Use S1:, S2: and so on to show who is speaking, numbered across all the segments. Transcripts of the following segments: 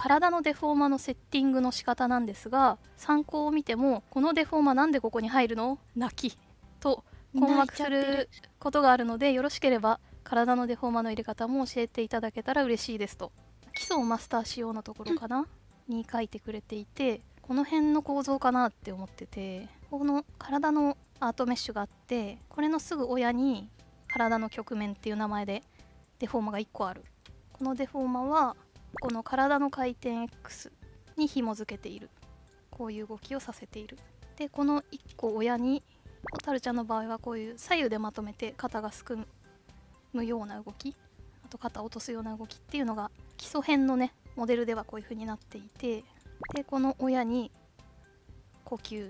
S1: 体のデフォーマのセッティングの仕方なんですが、参考を見てもこのデフォーマなんでここに入るの泣きと困惑することがあるので、よろしければ体のデフォーマの入れ方も教えていただけたら嬉しいですと、基礎をマスターしようのところかな、に書いてくれていて、この辺の構造かなって思ってて、この体のアートメッシュがあって、これのすぐ親に体の曲面っていう名前でデフォーマが1個ある。このデフォーマはこの体の回転 X に紐付けている、こういう動きをさせている。でこの1個親に、ホタルちゃんの場合はこういう左右でまとめて肩がすくむような動き、あと肩を落とすような動きっていうのが基礎編のねモデルではこういう風になっていて、でこの親に呼吸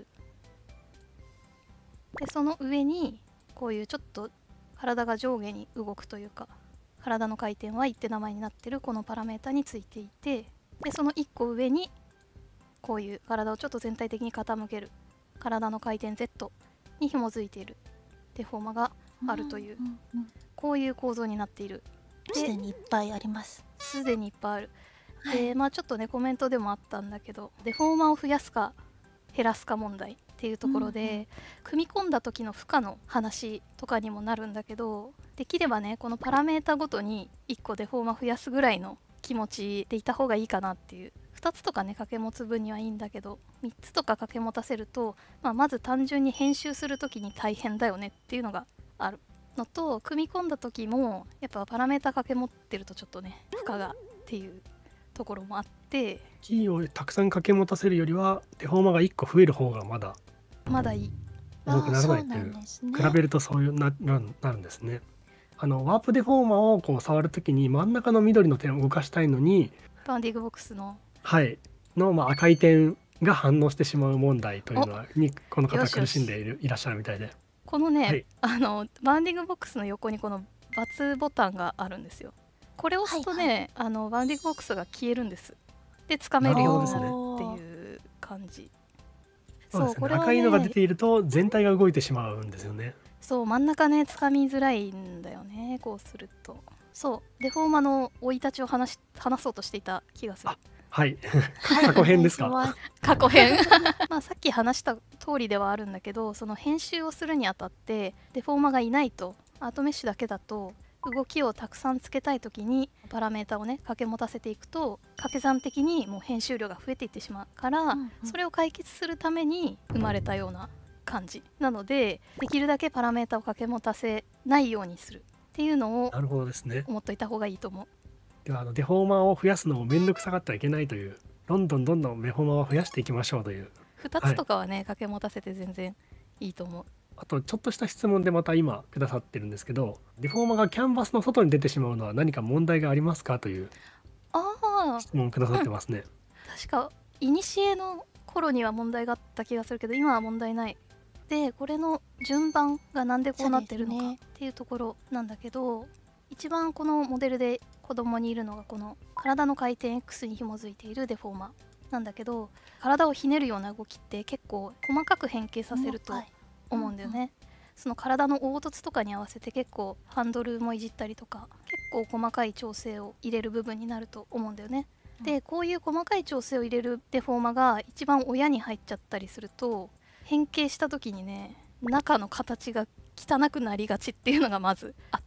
S1: で、その上にこういうちょっと体が上下に動くというか、体の回転 Y って名前になってるこのパラメータについていて、でその1個上にこういう体をちょっと全体的に傾ける体の回転 Z に紐づいているデフォーマがあるという、こういう構造になっている。
S2: すでにいっぱいあります。
S1: すでにいっぱいある。でまあちょっとねコメントでもあったんだけど、デフォーマを増やすか減らすか問題っていうところで、組み込んだ時の負荷の話とかにもなるんだけど、できればねこのパラメータごとに1個デフォーマ増やすぐらいの気持ちでいた方がいいかなっていう。2つとかね掛け持つ分にはいいんだけど、3つとか掛け持たせると、まず単純に編集する時に大変だよねっていうのがあるのと、組み込んだ時もやっぱパラメータ掛け持ってるとちょっとね負荷がっていうところもあって、
S3: キーをたくさん掛け持たせるよりはデフォーマが1個増える方がまだ
S1: いい。
S3: 重くならないっていう、比べるとそういうなるんですね。ワープデフォーマをこう触るときに真ん中の緑の点を動かしたいのに、
S1: バウンディングボックスの
S3: 赤い点が反応してしまう問題というのにこの方苦しんでいらっしゃるみたいで、
S1: このね、バウンディングボックスの横にこの×ボタンがあるんですよ。これを押すとね、バウンディングボックスが消えるんです。でつかめるようになるっていう感じ。
S3: そうですね、赤いのが出ていると全体が動いてしまうんですよね。
S1: そう真ん中ねつかみづらいんだよね、こうすると。そうデフォーマの生い立ちを話そうとしていた気がする。
S3: はい過去編ですか。
S1: 過去編さっき話した通りではあるんだけど、その編集をするにあたってデフォーマがいないと、アートメッシュだけだと動きをたくさんつけたい時にパラメータをね掛け持たせていくと掛け算的にもう編集量が増えていってしまうから、それを解決するために生まれたような感じなので、できるだけパラメータを掛け持たせないようにするっていうのを思っといた方がいいと思う。
S3: ではデフォーマーを増やすのも面倒くさがってはいけないという、どんどんデフォーマーを増やしていきましょうという。
S1: 2つとかはね、掛け持たせて全然いいと思う。
S3: あとちょっとした質問でまた今くださってるんですけど、デフォーマーがキャンバスの外に出てしまうのは何か問題がありますかという質問をくださってますね。
S1: 確かイニシエの頃には問題があった気がするけど今は問題ない。でこれの順番がなんでこうなってるのかっていうところなんだけど、一番このモデルで子供にいるのがこの体の回転 X に紐づいているデフォーマなんだけど、体をひねるような動きって結構細かく変形させると思うんだよね。その体の凹凸とかに合わせて結構ハンドルもいじったりとか結構細かい調整を入れる部分になると思うんだよね。でこういう細かい調整を入れるデフォーマが一番親に入っちゃったりすると、変形した時にね中の形が汚くなりがちっていうのがまずあって、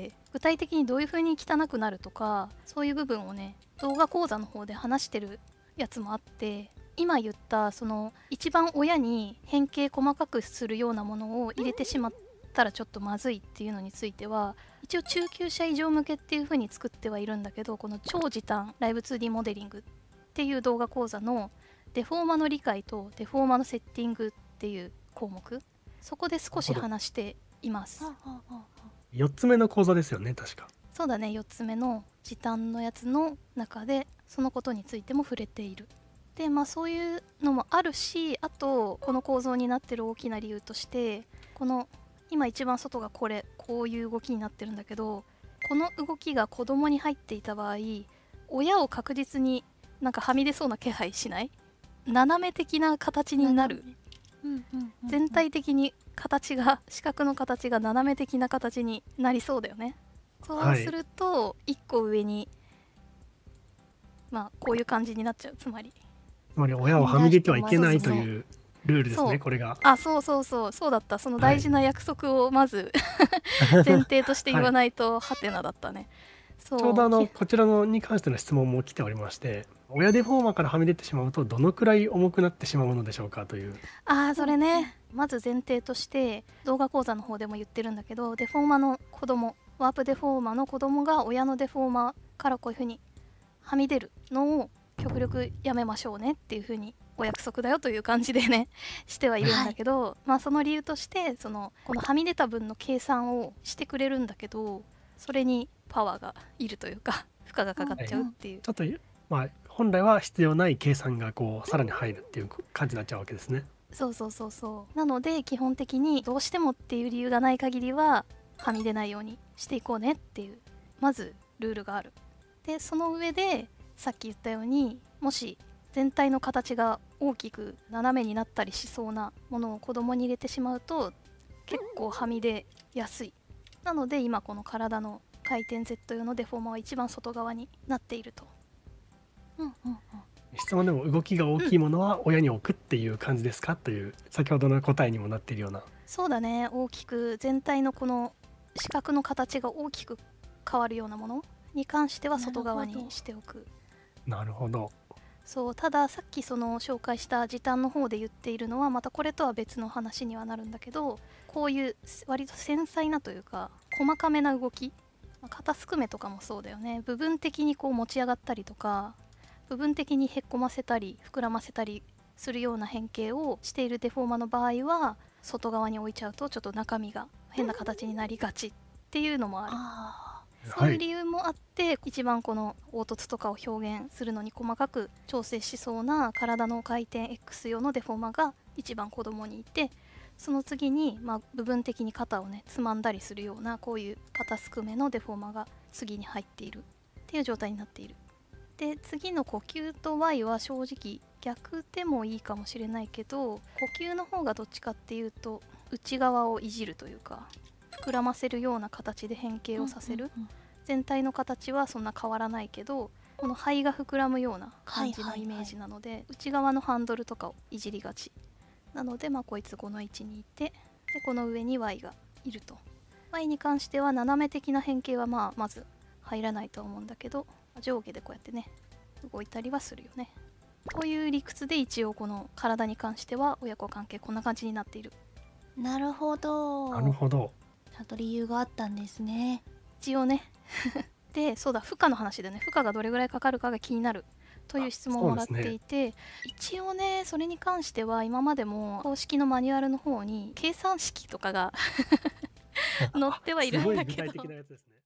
S1: 具体的にどういう風に汚くなるとかそういう部分をね動画講座の方で話してるやつもあって、今言ったその一番親に変形細かくするようなものを入れてしまったらちょっとまずいっていうのについては一応中級者以上向けっていう風に作ってはいるんだけど、この超時短ライブ 2D モデリングっていう動画講座のデフォーマの理解とデフォーマのセッティングっていう項目、そこで少し話しています。
S3: 4つ目の講座ですよね確か。
S1: そうだね、4つ目の時短のやつの中でそのことについても触れている。でそういうのもあるし、あとこの構造になってる大きな理由として、この今一番外がこういう動きになってるんだけど、この動きが子供に入っていた場合親を確実になんかはみ出そうな気配しない？斜め的な形になる。全体的に四角の形が斜め的な形になりそうだよね。そうすると1個上にまあこういう感じになっちゃう。つまり
S3: 親をはみ出てはいけないというルールですね、これが。
S1: そうだった。その大事な約束をまず前提として言わないとハテナだったね。
S3: ちょうどこちらのに関しての質問も来ておりまして、親デフォーマーからはみ出てしまうとどのくらい重くなってしまうのでしょうかという。
S1: それね、まず前提として動画講座の方でも言ってるんだけど、デフォーマの子供、ワープデフォーマの子供が親のデフォーマからこういう風にはみ出るのを極力やめましょうねっていう風にお約束だよという感じでねしてはいるんだけど、まあその理由としてこのはみ出た分の計算をしてくれるんだけど、それにパワーがいるというか負荷がかかっちゃうっていう、
S3: ちょっと本来は必要ない計算がさらに入るっていう感じになっちゃうわけですね。
S1: なので基本的にどうしてもっていう理由がない限りははみ出ないようにしていこうねっていうまずルールがある。でその上でさっき言ったように、もし全体の形が大きく斜めになったりしそうなものを子供に入れてしまうと結構はみ出やすい。なので今この体の回転 Z 用のデフォーマは一番外側になっていると。
S3: 質問でも動きが大きいものは親に置くっていう感じですかという先ほどの答えにもなっているような。
S1: そうだね、大きく全体のこの四角の形が大きく変わるようなものに関しては外側にしておく。
S3: なるほど。
S1: そう、たださっきその紹介した時短の方で言っているのはまたこれとは別の話にはなるんだけど、こういう割と繊細なというか細かめな動き、肩すくめとかもそうだよね。部分的にこう持ち上がったりとか部分的にへっこませたり膨らませたりするような変形をしているデフォーマの場合は外側に置いちゃうとちょっと中身が変な形になりがちっていうのもある。そういう理由もあって、一番この凹凸とかを表現するのに細かく調整しそうな体の回転 X 用のデフォーマが一番子供にいて、その次に、部分的に肩をねつまんだりするようなこういう肩すくめのデフォーマが次に入っているっていう状態になっている。で次の呼吸と Y は正直逆でもいいかもしれないけど、呼吸の方がどっちかっていうと内側をいじるというか膨らませるような形で変形をさせる。全体の形はそんな変わらないけどこの肺が膨らむような感じのイメージなので、内側のハンドルとかをいじりがちなので、こいつこの位置にいて、でこの上に Y がいると。 Y に関しては斜め的な変形はまず入らないと思うんだけど、上下でこうやってね動いたりはするよねという理屈で、一応この体に関しては親子関係こんな感じになっている。
S2: なるほど。
S3: なるほど。
S2: ちゃんと理由があったんですね。
S1: 一応ねでそうだ、負荷の話でね、負荷がどれぐらいかかるかが気になるという質問をもらっていて、一応ねそれに関しては今までも公式のマニュアルの方に計算式とかが載ってはいるんだけど、
S3: すごい具体的なやつですね。